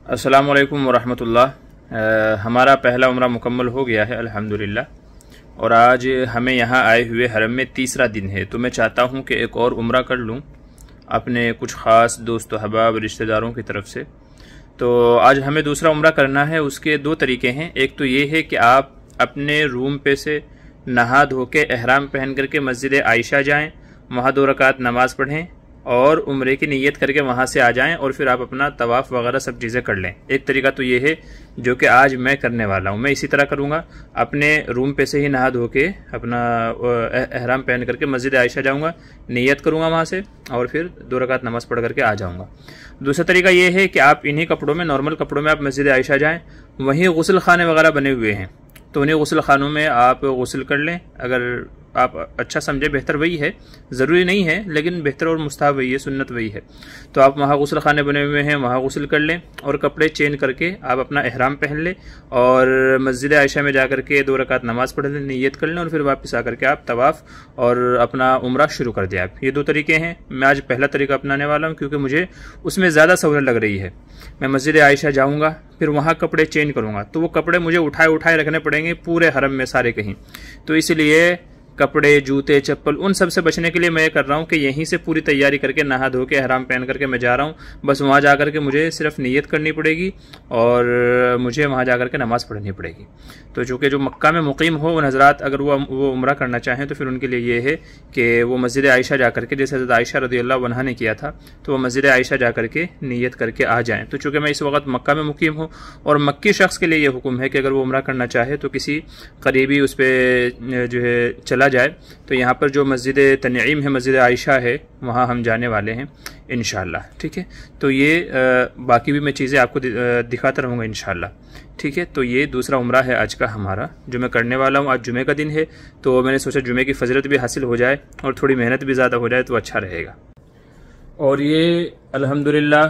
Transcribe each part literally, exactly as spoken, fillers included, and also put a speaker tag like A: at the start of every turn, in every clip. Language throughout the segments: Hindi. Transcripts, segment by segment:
A: अस्सलामु अलैकुम वरहमतुल्लाह। हमारा पहला उम्रा मुकम्मल हो गया है अल्हम्दुलिल्लाह, और आज हमें यहाँ आए हुए हरम में तीसरा दिन है। तो मैं चाहता हूँ कि एक और उम्रा कर लूँ अपने कुछ ख़ास दोस्त अहबाब रिश्तेदारों की तरफ से। तो आज हमें दूसरा उम्रा करना है। उसके दो तरीके हैं। एक तो ये है कि आप अपने रूम पे से नहा धो के एहराम पहन करके मस्जिद आयशा जाएँ, वहाँ दो रकात नमाज़ पढ़ें और उम्रे की नीयत करके वहाँ से आ जाएं, और फिर आप अपना तवाफ़ वगैरह सब चीज़ें कर लें। एक तरीका तो ये है जो कि आज मैं करने वाला हूँ। मैं इसी तरह करूँगा, अपने रूम पे से ही नहा धो के अपना एहराम पहन करके मस्जिद आयशा जाऊँगा, नीयत करूँगा वहाँ से, और फिर दो रकात नमाज़ पढ़ करके आ जाऊँगा। दूसरा तरीका ये है कि आप इन्हीं कपड़ों में, नॉर्मल कपड़ों में आप मस्जिद आयशा जाएँ। वहीं गुस्ल खाने वगैरह बने हुए हैं, तो उन्हीं गुस्ल खानों में आप गुस्ल कर लें। अगर आप अच्छा समझे, बेहतर वही है, ज़रूरी नहीं है, लेकिन बेहतर और मुस्ताहब वही है, सुन्नत वही है। तो आप वहाँ गुस्ल खाने बने हुए हैं, वहाँ गुस्ल कर लें और कपड़े चेंज करके आप अपना एहराम पहन लें और मस्जिद आयशा में जा करके दो रकात नमाज़ पढ़ लें, नीयत कर लें, और फिर वापस आकर के आप तवाफ़ और अपना उम्रा शुरू कर दें आप। ये दो तरीके हैं। मैं आज पहला तरीका अपनाने वाला हूँ क्योंकि मुझे उसमें ज़्यादा सहूलत लग रही है। मैं मस्जिद आयशा जाऊँगा, फिर वहाँ कपड़े चेंज करूँगा, तो वो कपड़े मुझे उठाए उठाए रखने पड़ेंगे पूरे हरम में सारे कहीं। तो इसलिए कपड़े, जूते, चप्पल, उन सब से बचने के लिए मैं ये कर रहा हूँ कि यहीं से पूरी तैयारी करके नहा धो के एहराम पहन करके मैं जा रहा हूँ। बस वहाँ जा कर के मुझे सिर्फ नीयत करनी पड़ेगी और मुझे वहाँ जा कर के नमाज़ पढ़नी पड़ेगी। तो चूँकि जो मक्का में मुकीम हो उन हज़रात अगर वो वो उम्रा करना चाहें तो फिर उनके लिए ये है कि वो मस्जिद आयशा जा कर के, जैसे हज़रत आयशा रज़ियल्लाहु अन्हा ने किया था, तो वो मस्जिद आयशा जा कर के नीयत करके आ जाएँ। तो चूँकि मैं इस वक्त मक्का में मुकीम हूँ और मक्की शख्स के लिए ये हुक्म है कि अगर वो उम्रा करना चाहे तो किसी करीबी उस पर जो है चला जाए। तो यहाँ पर जो मस्जिद तनईम है, मस्जिद आयशा है, वहाँ हम जाने वाले हैं इंशाअल्लाह। ठीक है, तो ये आ, बाकी भी मैं चीज़ें आपको दिखाता रहूँगा इंशाअल्लाह। ठीक है, तो ये दूसरा उम्रा है आज का हमारा जो मैं करने वाला हूँ। आज जुमे का दिन है, तो मैंने सोचा जुमे की फजलत भी हासिल हो जाए और थोड़ी मेहनत भी ज़्यादा हो जाए तो अच्छा रहेगा। और ये अल्हम्दुलिल्लाह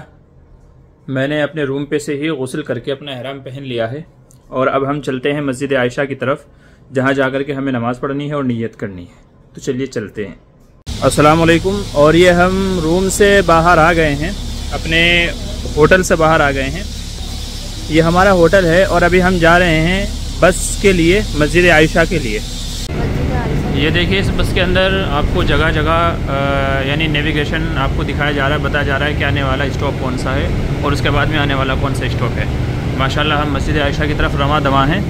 A: मैंने अपने रूम पे से ही गुस्ल करके अपना एहराम पहन लिया है, और अब हम चलते हैं मस्जिद आयशा की तरफ, जहाँ जाकर के हमें नमाज़ पढ़नी है और नीयत करनी है। तो चलिए चलते हैं। अस्सलाम वालेकुम। और ये हम रूम से बाहर आ गए हैं, अपने होटल से बाहर आ गए हैं। ये हमारा होटल है और अभी हम जा रहे हैं बस के लिए, मस्जिद आयशा के लिए। ये देखिए, इस बस के अंदर आपको जगह जगह यानी नेविगेशन आपको दिखाया जा रहा है, बताया जा रहा है कि आने वाला स्टॉप कौन सा है और उसके बाद में आने वाला कौन सा स्टॉप है। माशाल्लाह हम मस्जिद आयशा की तरफ रवां दवा हैं।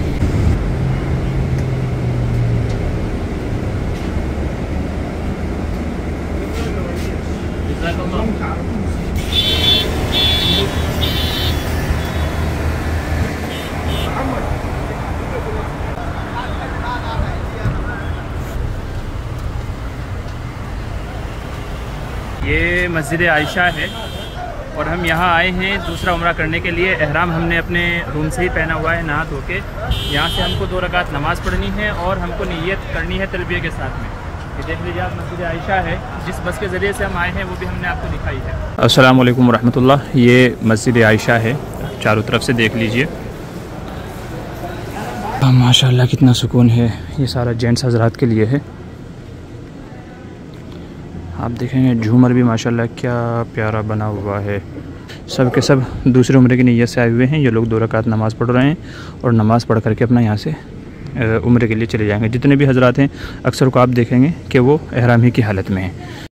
A: ये मस्जिद आयशा है और हम यहाँ आए हैं दूसरा उम्रा करने के लिए। एहराम हमने अपने रूम से ही पहना हुआ है, नहा धो के। यहाँ से हमको दो रकात नमाज़ पढ़नी है और हमको नीयत करनी है तलबिया के साथ में। ये देख लीजिए आप, मस्जिद आयशा है, जिस बस के ज़रिए से हम आए हैं वो भी हमने आपको दिखाई है। अस्सलाम वालेकुम रहमतुल्लाह। ये मस्जिद आयशा है, चारों तरफ से देख लीजिए। माशाल्लाह कितना सुकून है। ये सारा जेंट्स हज़रात के लिए है। आप देखेंगे झूमर भी माशाल्लाह क्या प्यारा बना हुआ है। सब के सब दूसरे उम्रे की नीयत से आए हुए हैं। ये लोग दो रकात नमाज़ पढ़ रहे हैं और नमाज़ पढ़ करके अपना यहाँ से उम्रे के लिए चले जाएंगे। जितने भी हज़रात हैं अक्सर को आप देखेंगे कि वो एहरामी की हालत में हैं।